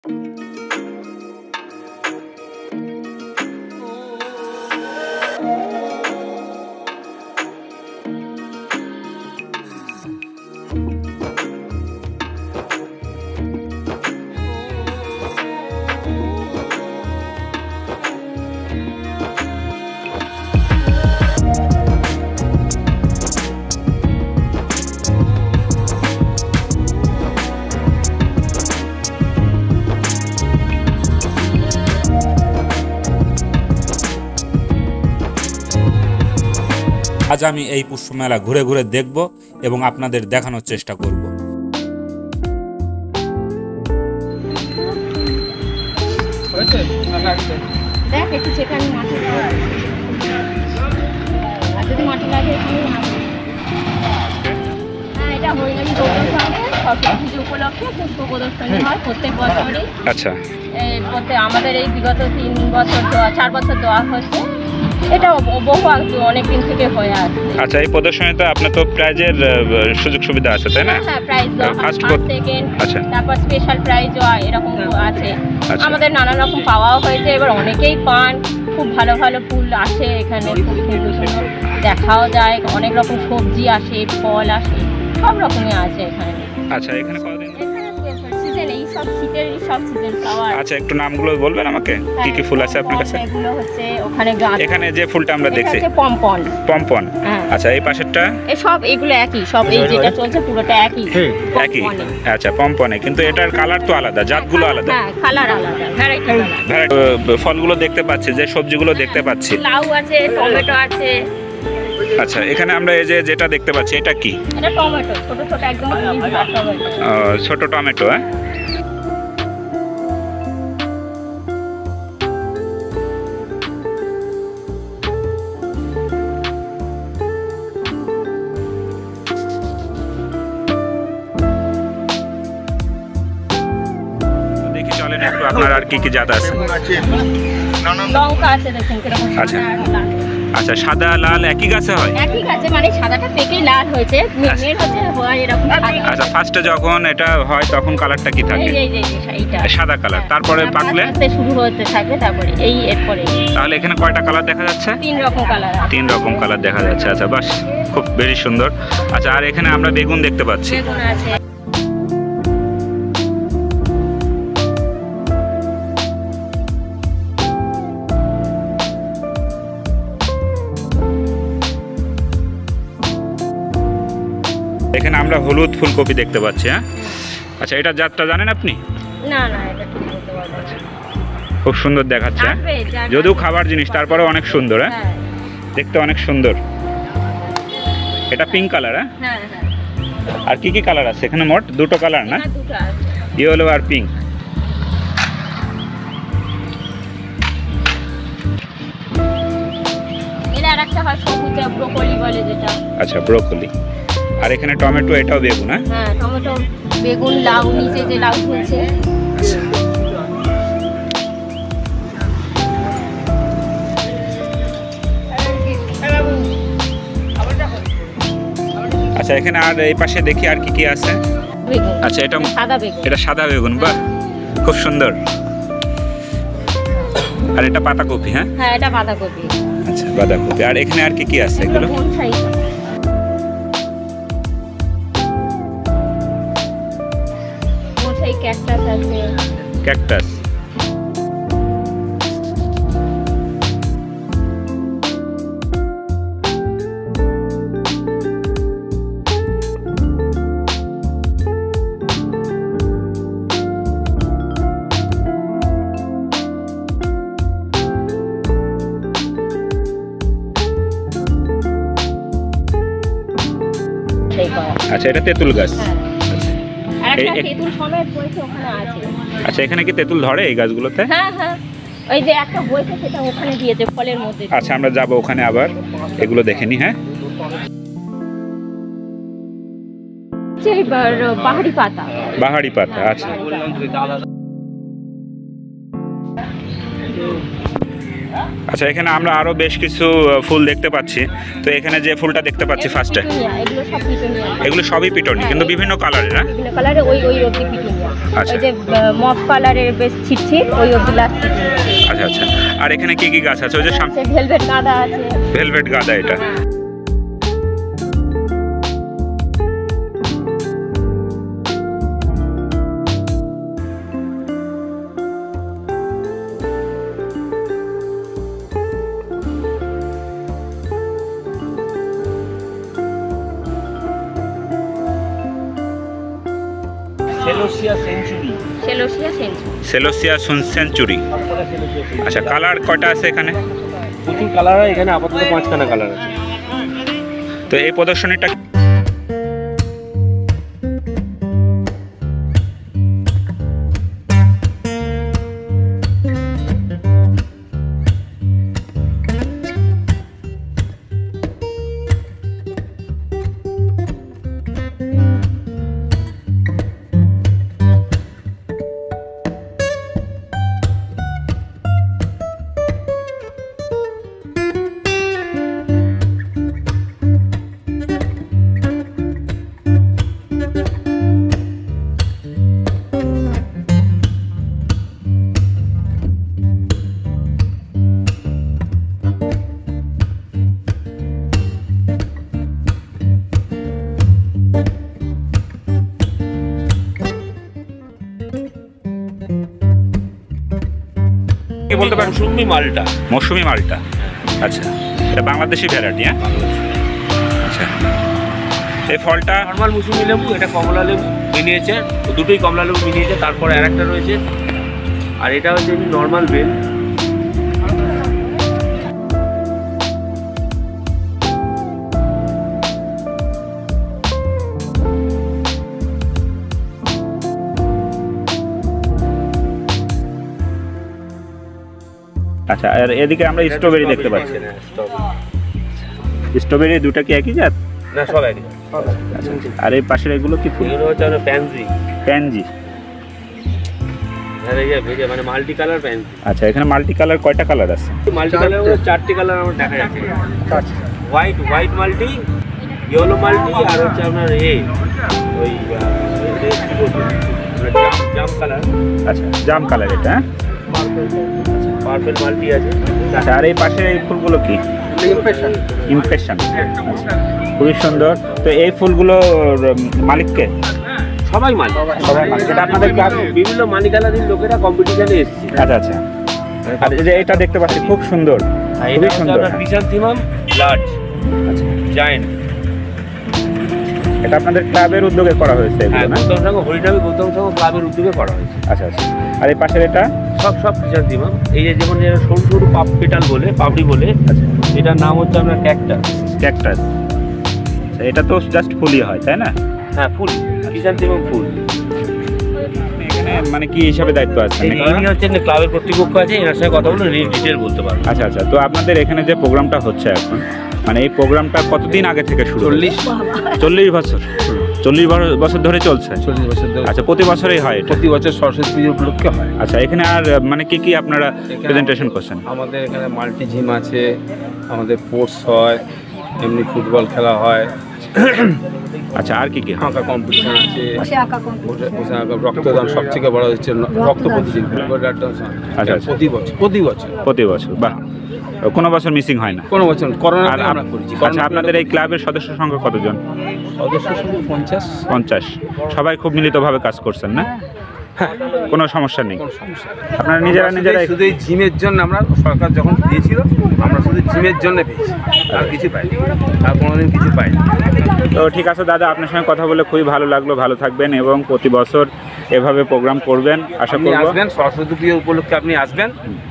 আজ আমি এই পুষ্প মেলা ঘুরে ঘুরে দেখব এবং আপনাদের দেখানোর চেষ্টা করব। আচ্ছা, আমাদের এই বিগত 3 বছর 4 বছর দেওয়া হচ্ছে, এটা বহু অনেক দিন থেকে হয়ে আসছে। আচ্ছা, এই প্রদর্শনীতে আপনার তো প্রাইজের সুযোগ সুবিধা আছে, তাই না? হ্যাঁ, প্রাইজ ফার্স্ট সেকেন্ড, আচ্ছা, তারপর স্পেশাল প্রাইজও এরকম আছে। আমাদের নানা রকম পাওয়াও হয়েছে, এবার অনেকেই পান। খুব ভালো ভালো ফুল আসে এখানে, খুব সুন্দর সুন্দর দেখাও যায়, অনেক রকম সবজি আসে, ফল আসে, সব রকমই আছে এখানে। আচ্ছা, এখানে কতদিন? আচ্ছা, একটু নামগুলো বলবেন আমাকে, কি কি ফুল আছে আপনার কাছে? এগুলো হচ্ছে ওখানে এখানে যে ফুলটা আমরা দেখছি পমপন। পমপন, আচ্ছা, এই পাশেরটা সব এগুলো একই, সব এই যেটা চলছে পুরোটা একই। আচ্ছা, পমপনে, কিন্তু এটার কালার তো আলাদা, জাতগুলো আলাদা। হ্যাঁ, কালার আলাদা, ভ্যারাইটি কালার। ফলগুলো দেখতে পাচ্ছি, যে সবজিগুলো দেখতে পাচ্ছি, লাউ আছে, টমেটো আছে। আচ্ছা, এখানে আমরা এই যে যেটা দেখতে পাচ্ছি, এটা কি? এটা টমেটো, ছোট ছোট একদম টমেটো। ছোট টমেটো। হ্যাঁ, দেখি চলেন একটু, আপনার আর কি কি জাত আছে? লঙ্কা আছে, দেখুন কিরকম। আচ্ছা আচ্ছা, সাদা লাল একই গাছে হয়? একই গাছে, মানে সাদাটা পেকেই লাল হয়েছে, মেন হচ্ছে হয় এরকম। আচ্ছা, ফার্স্টে যখন এটা হয় তখন কালারটা কি থাকে? এইটা সাদা কালার, তারপরে পাকলে শুরু হতে থাকবে, তারপরে এরপরে। তাহলে এখানে কয়টা কালার দেখা যাচ্ছে? 3 রকম কালার। 3 রকম কালার দেখা যাচ্ছে। আচ্ছা, বাস, খুব বেশি সুন্দর। আচ্ছা, আর এখানে আমরা বেগুন দেখতে পাচ্ছি। বেগুন আছে। এখানে আমরা হলুদ ফুলকপি দেখতে পাচ্ছি। হ্যাঁ, আচ্ছা, এটা জাতটা জানেন আপনি? না না, এটা ঠিক বলতে পারবো না। খুব সুন্দর দেখাচ্ছে, যদিও খাবার জিনিস, তারপরে অনেক সুন্দর। হ্যাঁ, দেখতে অনেক সুন্দর। এটা পিঙ্ক কালার। হ্যাঁ, আর কি কি কালার আছে এখানে? মোট 2টো কালার না? ইয়েলো আর পিঙ্ক। এটা আরেকটা হয় সবুজ, ব্রোকলি বলে যেটা। আচ্ছা, ব্রোকলি। আর এখানে টমেটো, এটাও বেগুন। হ্যাঁ, টমেটো, বেগুন, লাউ, নিচে যে লাউ হয়েছে। আচ্ছা, এখানে আর এই পাশে দেখি আর কি কি আছে। আচ্ছা, এটা সাদা বেগুন। এটা সাদা বেগুন, বাহ, খুব সুন্দর। আর এটা পাতাকপি। হ্যাঁ, এটা বাঁধাকপি। আচ্ছা, বাঁধাকপি। আর এখানে আর কি কি আছে এগুলো? ক্যাকটাস আছে। ক্যাকটাস। আচ্ছা, এটা তেঁতুল গাছ। আচ্ছা, এখানে কি তেঁতুল ধরে এই গাছগুলোতে? হ্যাঁ, ওই যে একটা বইছে, সেটা ওখানে দিয়েছে ফলের মধ্যে। আচ্ছা, আমরা যাব ওখানে, আবার এগুলো দেখে নি। হ্যাঁ, বাহারি পাতা। বাহারি পাতা, আচ্ছা। আচ্ছা, এখানে আমরা আরো বেশ কিছু ফুল দেখতে পাচ্ছি। তো এখানে যে ফুলটা দেখতে পাচ্ছি ফার্স্টে, এগুলো সবই পিটুনিয়া, কিন্তু বিভিন্ন কালারের। হ্যাঁ, বিভিন্ন কালারে, ওই অবধি পিটুনিয়া। আচ্ছা, ওই যে মফ কালারের বেশ ছিটছিট, ওই অবধি লাস্ট। আচ্ছা আচ্ছা। আর এখানে কি কি গাছ আছে? ওই যে ভেলভেট গাঁদা আছে। ভেলভেট গাঁদা, এটা সেলোসিয়া সেঞ্চুরি। আচ্ছা, কালার কয়টা আছে এখানে? প্রচুর কালার হয় এখানে, আপাতত 5খানা কালার আছে। তো এই প্রদর্শনীটা বলতে পারেন? মৌসুমি মালটা। মৌসুমি মালটা, আচ্ছা, এটা বাংলাদেশি ভ্যারাইটি। হ্যাঁ, আচ্ছা। এই ফলটা নর্মাল মৌসুমি লেবু, এটা কমলা লেবু মিনিয়েছে, দুটোই কমলা লেবু মিনিয়েছে। তারপরে আরেকটা রয়েছে, আর এটা হচ্ছে নর্মাল বেল। আচ্ছা, আর এদিকে আমরা স্ট্রবেরি দেখতে পাচ্ছি। স্ট্রবেরি দুটো কি একই জাত? না, সব একই। আচ্ছা, আর এই পাশের এগুলো কি ফুল? এগুলো হচ্ছে প্যানজি। প্যানজি, মানে মাল্টি কালার প্যানজি। আচ্ছা, এখানে মাল্টি কালার কয়টা কালার আছে? মাল্টি কালার 4টি কালার আমার দেখা যাচ্ছে। হোয়াইট মাল্টি, ইয়েলো মাল্টি, আর হচ্ছে আপনার ওই জাম কালার। আচ্ছা, জাম কালার এটা। হ্যাঁ, পার্পল মাল্টি আছে। আচ্ছা, আর এই পাশের এই ফুলগুলো কি? ইমপ্রেশন। আচ্ছা, খুবই সুন্দর। তো এই ফুলগুলো মালিককে? সবাই মালিক, সবাই মালিক। এটা আপনাদের বিভিন্ন মালিকানাধীন লোকেরা কম্পিটিশনে এসেছে। আচ্ছা আচ্ছা। আর এই যে এটা দেখতে পাচ্ছি, খুব সুন্দর, খুবই সুন্দর। ক্রিসান্থেমাম লার্জ, আচ্ছা, জায়েন্ট। এটা আপনাদের ক্লাবের উদ্যোগে করা হয়েছে এগুলো না? গৌতম সংঘ, হরিনামী গৌতম সংঘ ক্লাবের উদ্যোগে করা হয়েছে। আচ্ছা আচ্ছা। আর এই পাশের এটা? সব ক্রিসান্থেমাম। এই যে যেমন সরু সরু পেটাল বলে, পাপড়ি বলে। আচ্ছা, এটার নাম হচ্ছে আপনার ক্যাকটাস। ক্যাকটাস। এটা তো জাস্ট ফুলই হয়, তাই না? হ্যাঁ, ফুল, ক্রিসান্থেমাম ফুল। এখানে মানে কি হিসাবে দায়িত্ব আছে? ইনি হচ্ছেন ক্লাবের কর্তৃপক্ষ আছে, এনার সঙ্গে কথা বলে ডিটেল বলতে পারবো। আচ্ছা আচ্ছা। তো আপনাদের এখানে যে প্রোগ্রামটা হচ্ছে এখন, মানে এই প্রোগ্রামটা কতদিন আগে থেকে শুরু? 40 বছর। 40 বছর ধরে চলছে? 40 বছর ধরে। আচ্ছা, প্রতি বছরই হয় এটা? প্রতি বছর সরস্বতী পুজো উপলক্ষে হয়। আচ্ছা, এখানে আর মানে কি কি আপনারা প্রেজেন্টেশন করছেন? আমাদের এখানে মাল্টি জিম আছে, আমাদের স্পোর্টস হয়, এমনি ফুটবল খেলা হয়। আচ্ছা, আর কি কি? আঁকা কম্পিটিশন আছে, বসে আঁকা, রক্তদান সবথেকে বড় হচ্ছে রক্ত প্রতিযোগিতা। আচ্ছা, প্রতি বছর। বাহ, কোনো বছর মিসিং হয় না? কোনো বছর। করোনা আমরা করেছি। আচ্ছা, আপনাদের এই ক্লাবের সদস্য সংখ্যা কতজন? সদস্য সংখ্যা 50। সবাই খুব মিলিতভাবে কাজ করছেন না? হ্যাঁ, কোনো সমস্যা নেই। কোনো সমস্যা নেই। আপনারা নিজেরাই শুধু এই জিমের জন্য, আমরা সরকার যখন দিয়েছিল, আমরা শুধু জিমের জন্য পেয়েছি, আর কিছু পাইনি, আর কোনোদিন কিছু পাইনি। তো ঠিক আছে দাদা, আপনার সঙ্গে কথা বলে খুবই ভালো লাগলো। ভালো থাকবেন এবং প্রতি বছর এভাবে প্রোগ্রাম করবেন আশা করব। আসবেন, সরস্বতী পুজো উপলক্ষে আপনি আসবেন।